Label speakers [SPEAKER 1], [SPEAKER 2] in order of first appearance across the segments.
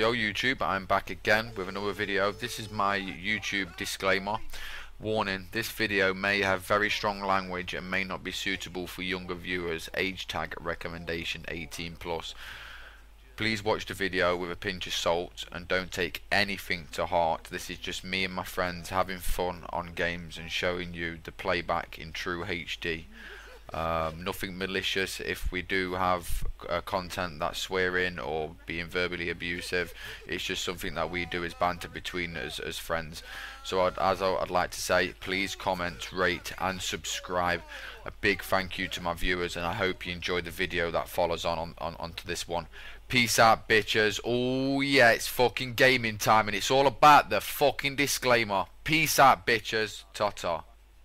[SPEAKER 1] Yo YouTube, I'm back again with another video. This is my YouTube disclaimer. Warning, this video may have very strong language and may not be suitable for younger viewers. Age tag recommendation 18 plus. Please watch the video with a pinch of salt and don't take anything to heart. This is just me and my friends having fun on games and showing you the playback in true HD. Nothing malicious. If we do have content that's swearing or being verbally abusive, it's just something that we do as banter between us as friends. So I'd like to say, please comment, rate and subscribe. A big thank you to my viewers, and I hope you enjoyed the video that follows onto this one. Peace out, bitches. Oh yeah, it's fucking gaming time and it's all about the fucking disclaimer. Peace out, bitches. Ta-ta.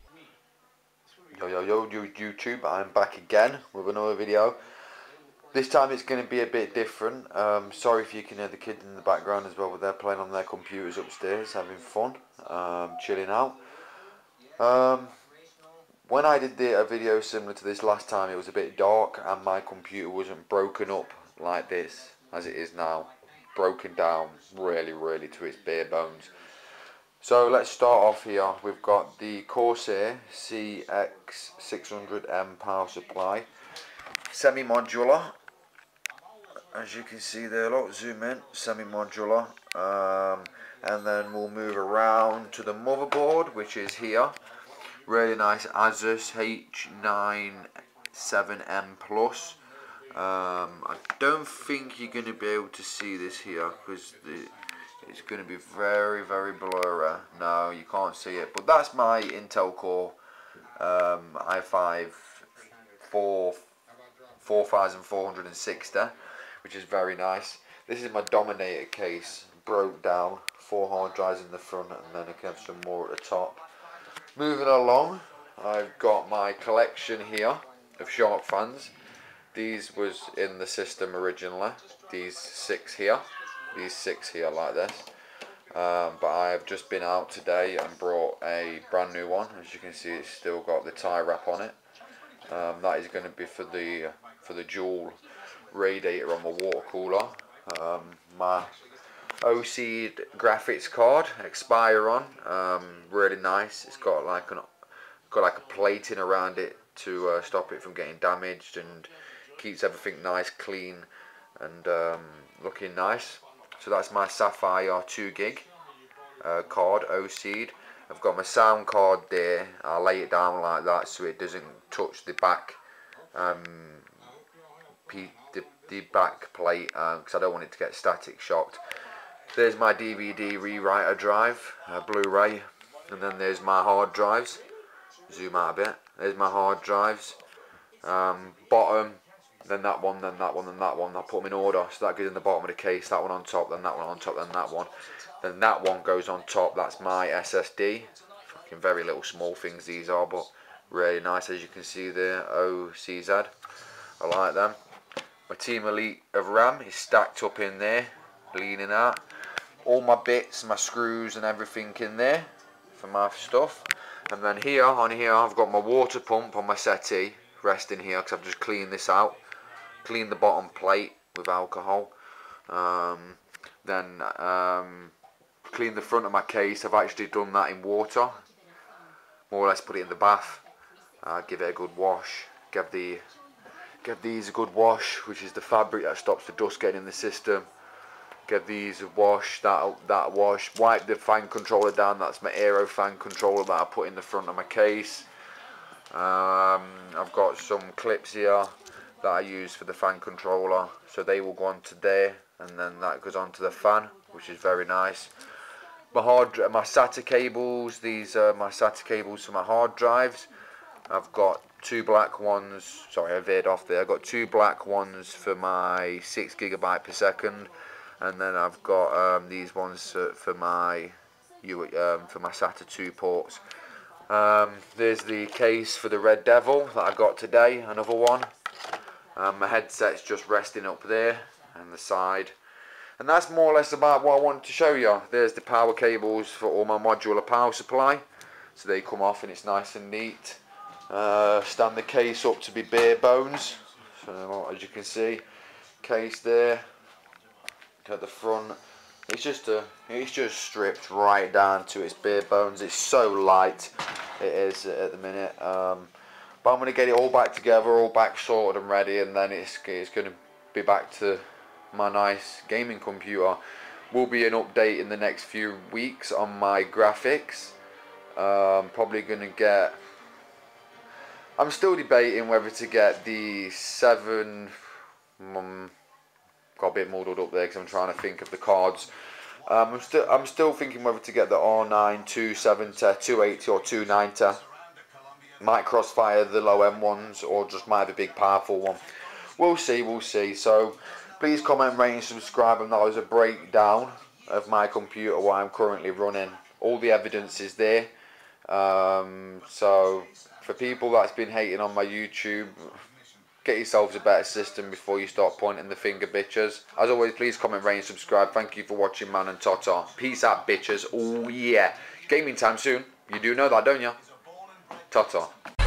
[SPEAKER 1] Yo YouTube, I'm back again with another video. This time it's going to be a bit different. Sorry if you can hear the kids in the background as well, but they're playing on their computers upstairs, having fun, chilling out. When I did a video similar to this last time, it was a bit dark and my computer wasn't broken up like this as it is now. Broken down really to its bare bones. So let's start off here. We've got the Corsair CX600M power supply, semi-modular, as you can see there. Look, zoom in, semi-modular, and then we'll move around to the motherboard, which is here. Really nice Asus H97M Plus. I don't think you're going to be able to see this here because it's going to be very blurry. No, you can't see it, but that's my Intel Core i5 4460, which is very nice. This is my Dominator case, broke down, 4 hard drives in the front, and then I can have some more at the top. Moving along, I've got my collection here of shark fans. These was in the system originally, these six here like this, but I have just been out today and brought a brand new one. As you can see, it's still got the tie wrap on it. That is going to be for the dual radiator on my water cooler. My OC graphics card, Expiron, really nice. It's got like a plating around it to stop it from getting damaged, and keeps everything nice, clean, and looking nice. So that's my Sapphire 2 gig card, OC'd. I've got my sound card there. I'll lay it down like that so it doesn't touch the back the back plate, because I don't want it to get static shocked. There's my DVD rewriter drive, Blu-ray, and then there's my hard drives. Zoom out a bit. There's my hard drives. Bottom, then that one, then that one, then that one. I put them in order, so that goes in the bottom of the case. That one on top, then that one on top, then that one. Then that one goes on top. That's my SSD. Fucking very little small things these are, but really nice, as you can see there. OCZ. I like them. My Team Elite of RAM is stacked up in there, leaning out. All my bits, my screws and everything in there for my stuff. And then here, on here, I've got my water pump on my settee, resting here, because I've just cleaned this out. Cleaned the bottom plate with alcohol. Then cleaned the front of my case. I've actually done that in water. More or less put it in the bath. Give it a good wash. Give these a good wash, which is the fabric that stops the dust getting in the system. Give these a wash, that wash. Wipe the fan controller down. That's my Aero fan controller that I put in the front of my case. I've got some clips here that I use for the fan controller, so they will go onto there, and then that goes onto the fan, which is very nice. My SATA cables. These are my SATA cables for my hard drives. I've got two black ones. Sorry, I veered off there. I've got two black ones for my 6 GB per second. And then I've got these ones for my SATA 2 ports. There's the case for the Red Devil that I got today, another one. My headset's just resting up there and the side. And that's more or less about what I wanted to show you. There's the power cables for all my modular power supply. So they come off and it's nice and neat. Stand the case up to be bare bones. So as you can see, case there. At the front, it's just stripped right down to its bare bones. It's so light, it is at the minute. But I'm going to get it all back together, all back sorted and ready, and then it's going to be back to my nice gaming computer. Will be an update in the next few weeks on my graphics. Probably going to get... I'm still debating whether to get the 7... got a bit muddled up there because I'm trying to think of the cards. I'm still thinking whether to get the R9, 270, 280 or 290. Might crossfire the low end ones, or just might have a big powerful one. We'll see. So please comment, rate and subscribe, and that was a breakdown of my computer, what I'm currently running. All the evidence is there. So for people that's been hating on my YouTube, get yourselves a better system before you start pointing the finger, bitches. As always, please comment, rate and subscribe. Thank you for watching, man, and Tata. Peace out, bitches. Oh yeah, gaming time soon. You do know that, don't you? Tata.